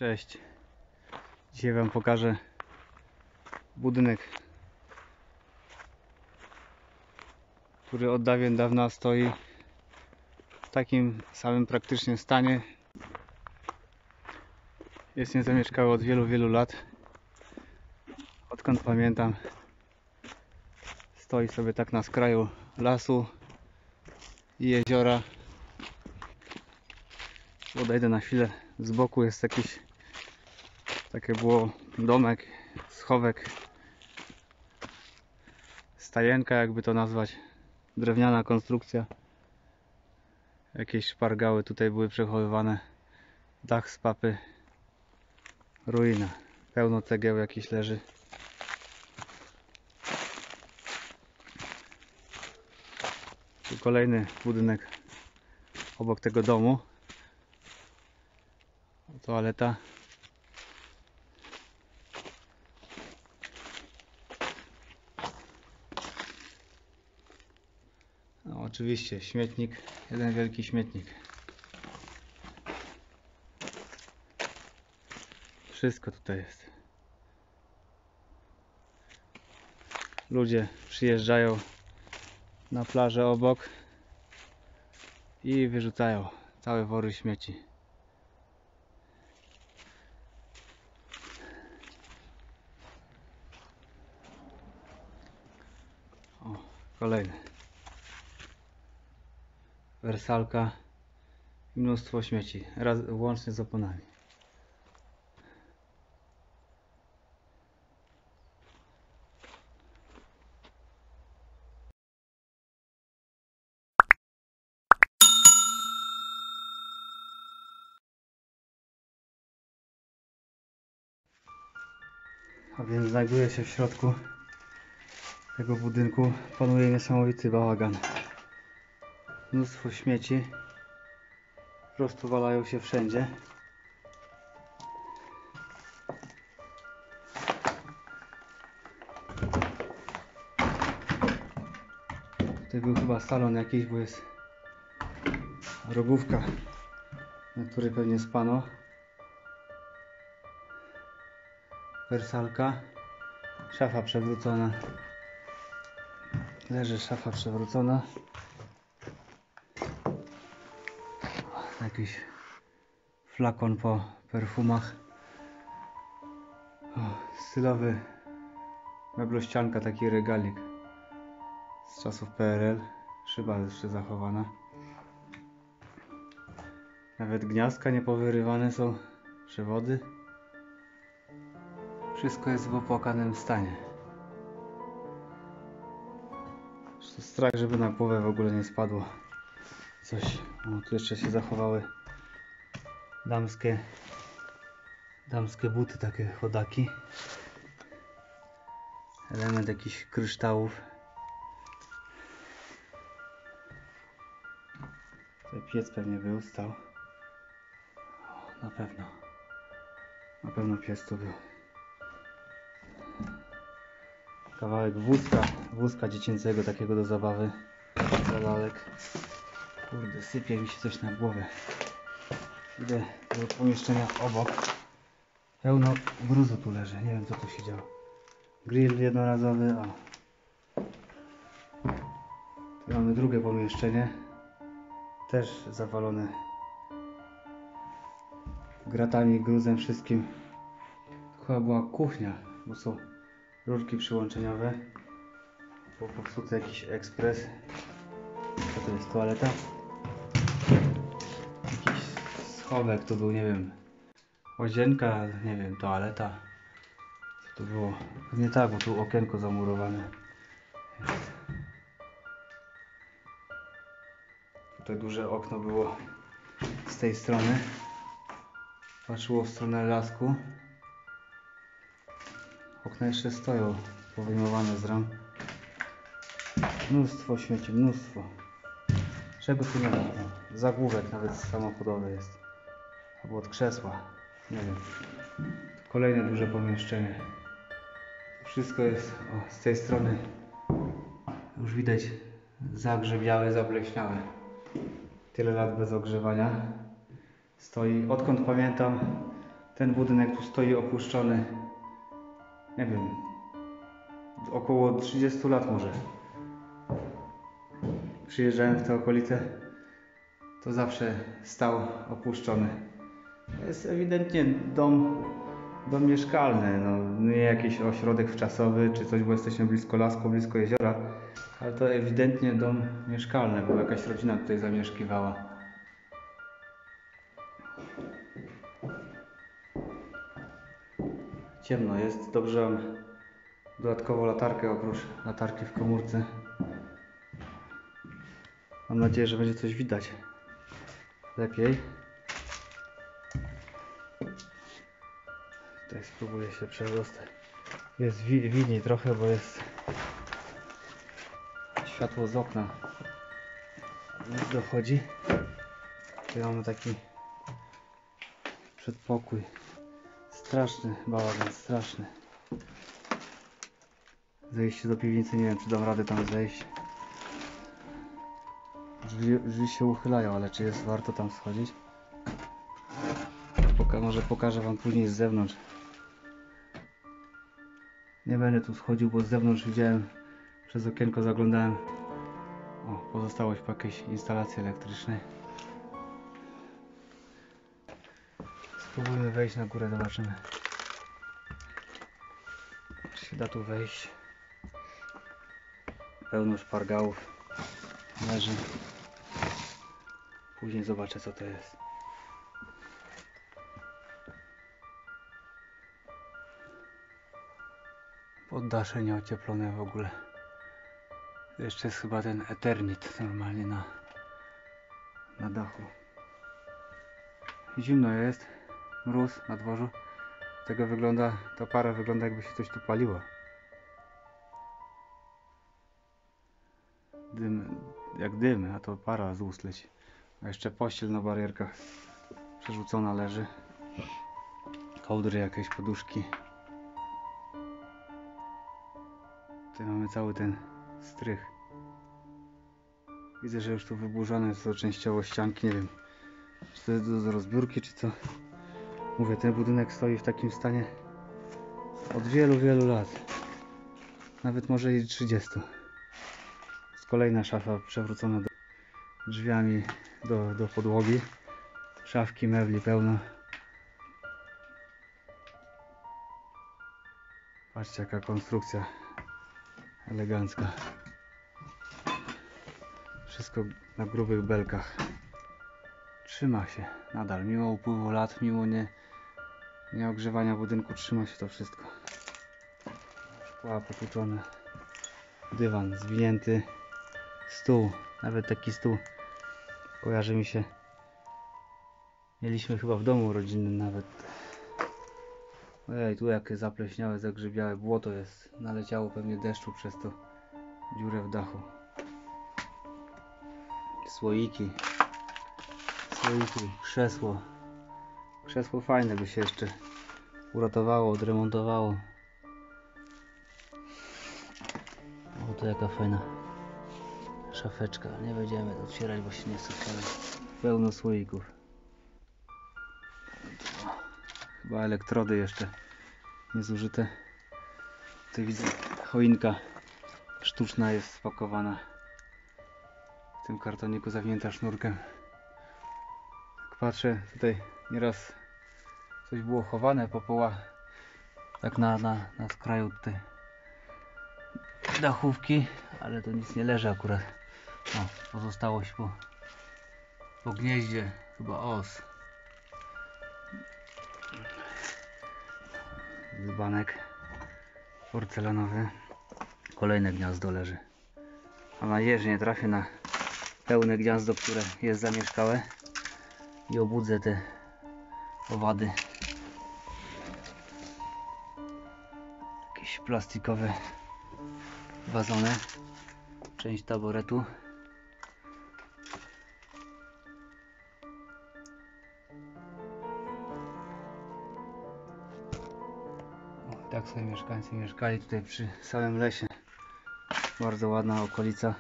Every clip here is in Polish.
Cześć. Dzisiaj Wam pokażę budynek, który od dawien dawna stoi w takim samym praktycznie stanie. Jest niezamieszkały od wielu lat. Odkąd pamiętam, stoi sobie tak na skraju lasu i jeziora. Odejdę na chwilę. Z boku jest takie było domek, schowek, stajenka, jakby to nazwać, drewniana konstrukcja. Jakieś szpargały tutaj były przechowywane, dach z papy, ruina, pełno cegieł jakiś leży. Tu kolejny budynek obok tego domu, toaleta. No, oczywiście śmietnik, jeden wielki śmietnik. Wszystko tutaj jest. Ludzie przyjeżdżają na plażę obok i wyrzucają całe wory śmieci. O, kolejny. Wersalka i mnóstwo śmieci, łącznie z oponami. A więc znajduje się w środku tego budynku, panuje niesamowity bałagan. Mnóstwo śmieci po prostu walają się wszędzie. Tutaj był chyba salon jakiś, bo jest rogówka, na której pewnie spano. Wersalka, szafa przewrócona. Leży szafa przewrócona. Jakiś flakon po perfumach. Stylowy meblościanka, taki regalik z czasów PRL. Szyba jeszcze zachowana. Nawet gniazdka niepowyrywane są, przewody. Wszystko jest w opłakanym stanie. Strach, żeby na głowę w ogóle nie spadło coś. O, tu jeszcze się zachowały damskie buty, takie chodaki. Element jakichś kryształów. Tutaj piec pewnie był, stał. O, na pewno piec tu był. Kawałek wózka dziecięcego, takiego do zabawy dla lalek. Kurde, sypie mi się coś na głowę. Idę do pomieszczenia obok. Pełno gruzu tu leży, nie wiem co tu się działo. Grill jednorazowy, o. Tu mamy drugie pomieszczenie. Też zawalone gratami, gruzem, wszystkim. To chyba była kuchnia, bo są rurki przyłączeniowe. Był popsuty jakiś ekspres. Co to jest? Toaleta? Jakiś schowek tu był, nie wiem. Łazienka, nie wiem, toaleta. Co to było? Nie tak, bo tu okienko zamurowane jest. Tutaj duże okno było z tej strony. Patrzyło w stronę lasku. Okna jeszcze stoją, powyjmowane z ram. Mnóstwo śmieci, mnóstwo. Czego tu nie ma? Zagłówek nawet samochodowy jest. Albo od krzesła. Nie wiem. Kolejne duże pomieszczenie. Wszystko jest z tej strony. Już widać zagrzebiałe, zableśniałe. Tyle lat bez ogrzewania. Stoi, odkąd pamiętam, Ten budynek tu stoi opuszczony, nie wiem, około 30 lat może. Przyjeżdżałem w te okolice, to zawsze stał opuszczony. To jest ewidentnie dom mieszkalny, no, nie jakiś ośrodek wczasowy czy coś, bo jesteśmy blisko lasku, blisko jeziora, ale to ewidentnie dom mieszkalny, bo jakaś rodzina tutaj zamieszkiwała. Ciemno jest, dobrze mam dodatkowo latarkę oprócz latarki w komórce. Mam nadzieję, że będzie coś widać lepiej. Tutaj spróbuję się przedostać. Jest widniej trochę, bo jest światło z okna. Już dochodzi. Tutaj mamy taki przedpokój. Straszny bałagan, straszny. Zejście do piwnicy, nie wiem, czy dam radę tam zejść. Drzwi się uchylają, ale czy jest warto tam schodzić? Może pokażę wam później z zewnątrz. Nie będę tu schodził, bo z zewnątrz widziałem, przez okienko zaglądałem. O, pozostałość po jakiejś instalacji elektrycznej. Spróbujmy wejść na górę, zobaczymy, czy się da tu wejść. Pełno szpargałów leży. Później zobaczę, co to jest. Poddasze nieocieplone w ogóle. Jeszcze jest chyba ten Eternit normalnie na dachu. Zimno jest, mróz na dworzu. Tego wygląda, ta para wygląda, jakby się coś tu paliło. Dym, jak dym, a to para z ust leci. A jeszcze pościel na barierkach przerzucona leży. Kołdry, jakieś poduszki. Tutaj mamy cały ten strych. Widzę, że już tu wyburzone są częściowo ścianki, nie wiem, czy to jest do rozbiórki, czy co. Mówię, ten budynek stoi w takim stanie od wielu, wielu lat. Nawet może i 30. Jest kolejna szafa przewrócona drzwiami do podłogi. Szafki, mebli pełno. Patrzcie, jaka konstrukcja elegancka. Wszystko na grubych belkach. Trzyma się nadal, mimo upływu lat, mimo nieogrzewania budynku, trzyma się to wszystko. Szkła potłuczone, dywan zwinięty, stół, nawet taki stół kojarzy mi się. Mieliśmy chyba w domu rodzinnym nawet. Ojej, tu jakie zapleśniałe, zagrzybiałe błoto jest. Naleciało pewnie deszczu przez to dziurę w dachu. Słoiki, krzesło. Krzesło fajne, by się jeszcze uratowało, odremontowało. O, to jaka fajna szafeczka. Nie będziemy otwierać, bo się nie chce otwierać. Pełno słoików. Chyba elektrody jeszcze niezużyte. Tutaj widzę, choinka sztuczna jest spakowana w tym kartoniku, zawinięta sznurkiem. Jak patrzę, tutaj nieraz coś było chowane, popoła tak na skraju tutaj dachówki, ale to nic nie leży akurat. O, pozostałość po gnieździe, chyba os. Dzbanek porcelanowy. Kolejne gniazdo leży. Mam nadzieję, że nie trafię na pełne gniazdo, które jest zamieszkałe i obudzę te owady. Jakieś plastikowe wazony. Część taboretu. Tak sobie mieszkańcy mieszkali tutaj przy samym lesie. Bardzo ładna okolica.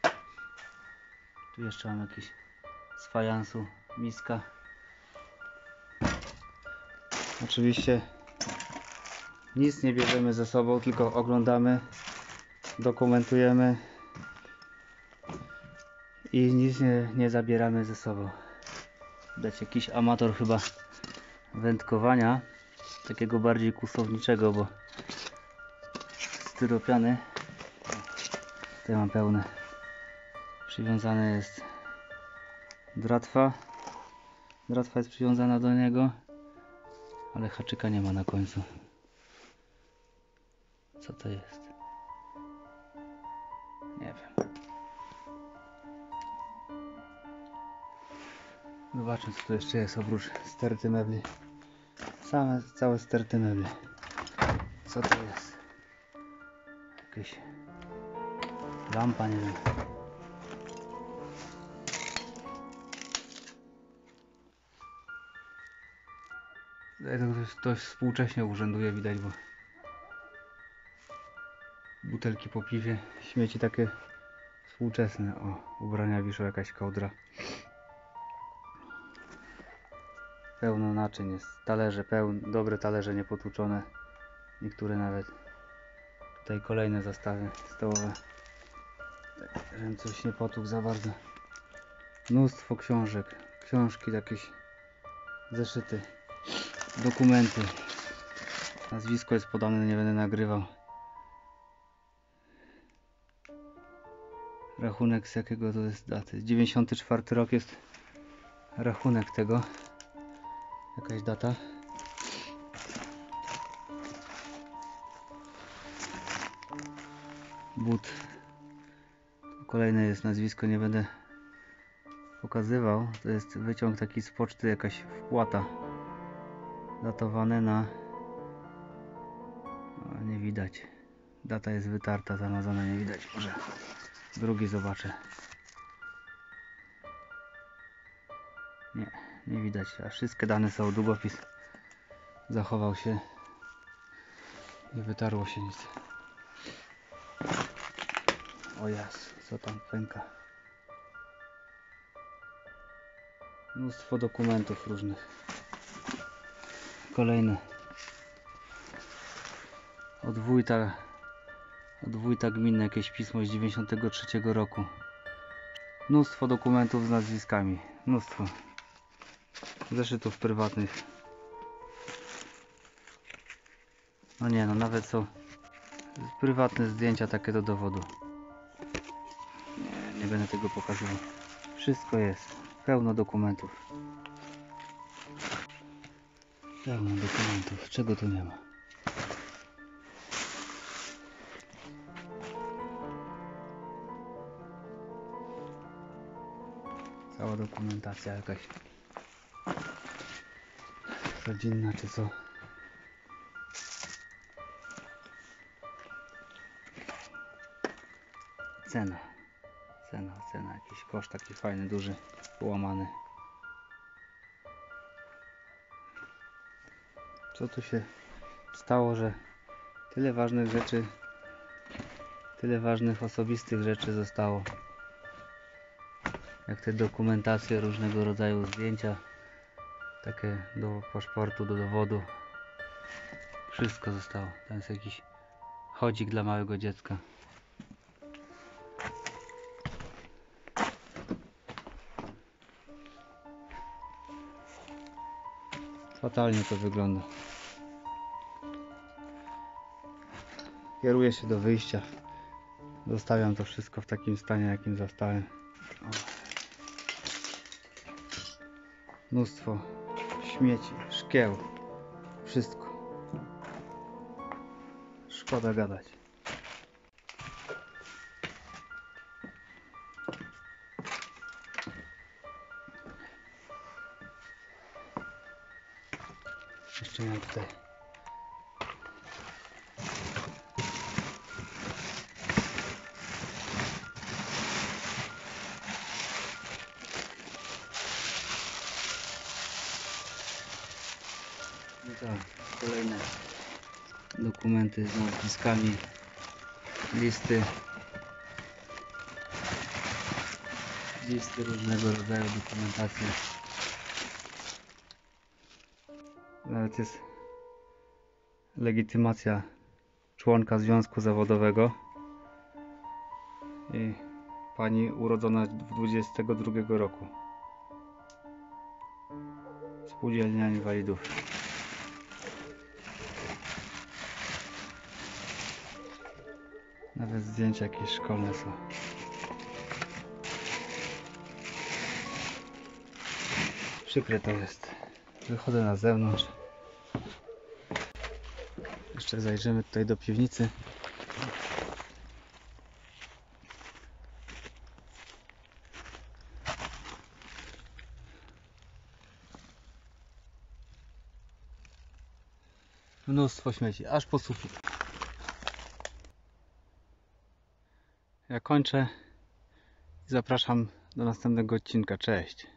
Tu jeszcze mam jakiś z fajansu miska. Oczywiście nic nie bierzemy ze sobą, tylko oglądamy, dokumentujemy i nic nie zabieramy ze sobą. Widać jakiś amator chyba wędkowania, takiego bardziej kustowniczego, bo styropiany tutaj mam pełne. Przywiązane jest dratwa. Dratwa jest przywiązana do niego, ale haczyka nie ma na końcu. Co to jest? Nie wiem. Zobaczmy, co tu jeszcze jest oprócz sterty mebli. Całe sterty mebli. Co to jest? Jakaś lampa, nie wiem. Tutaj to dość współcześnie urzęduje, widać, bo butelki po piwie, śmieci takie współczesne. O, ubrania wiszą, jakaś kołdra. Pełno naczyń jest, talerze dobre talerze niepotłuczone, niektóre nawet. Tutaj kolejne zestawy stołowe, tak, żebym coś nie potłukł za bardzo. Mnóstwo książek, książki, jakieś zeszyty, dokumenty. Nazwisko jest podane, nie będę nagrywał. Rachunek z jakiego to jest daty? 94 rok jest rachunek tego. Jakaś data. But. Kolejne jest nazwisko, nie będę pokazywał. To jest wyciąg taki z poczty, jakaś wpłata. Datowane na... O, nie widać. Data jest wytarta, zamazana, nie widać. Może drugi zobaczę. Nie widać, a wszystkie dane są. Długopis zachował się. Nie wytarło się nic. O jas, co tam pęka. Mnóstwo dokumentów różnych. Kolejne. Od wójta gminy jakieś pismo z 93 roku. Mnóstwo dokumentów z nazwiskami. Mnóstwo. Zeszytów prywatnych. No nie, no nawet są prywatne zdjęcia takie do dowodu. Nie będę tego pokazywał. Wszystko jest. Pełno dokumentów. Pełno dokumentów. Czego tu nie ma? Cała dokumentacja jakaś rodzinna czy co. Cena. Jakiś koszt taki fajny, duży, połamany. Co tu się stało, że tyle ważnych rzeczy, tyle ważnych osobistych rzeczy zostało. Jak te dokumentacje, różnego rodzaju zdjęcia, takie do paszportu, do dowodu. Wszystko zostało. Tam jest jakiś chodzik dla małego dziecka. Fatalnie to wygląda. Kieruję się do wyjścia. Zostawiam to wszystko w takim stanie, jakim zastałem. Mnóstwo śmieci, szkieł, wszystko. Szkoda gadać. Jeszcze mam tutaj kolejne dokumenty z nazwiskami, listy różnego rodzaju dokumentacji. Nawet jest legitymacja członka związku zawodowego i pani urodzona w 22 roku. Spółdzielnia Inwalidów. Nawet zdjęcia jakieś szkolne są. Przykre to jest. Wychodzę na zewnątrz. Jeszcze zajrzymy tutaj do piwnicy. Mnóstwo śmieci, aż po sufit. Ja kończę i zapraszam do następnego odcinka. Cześć.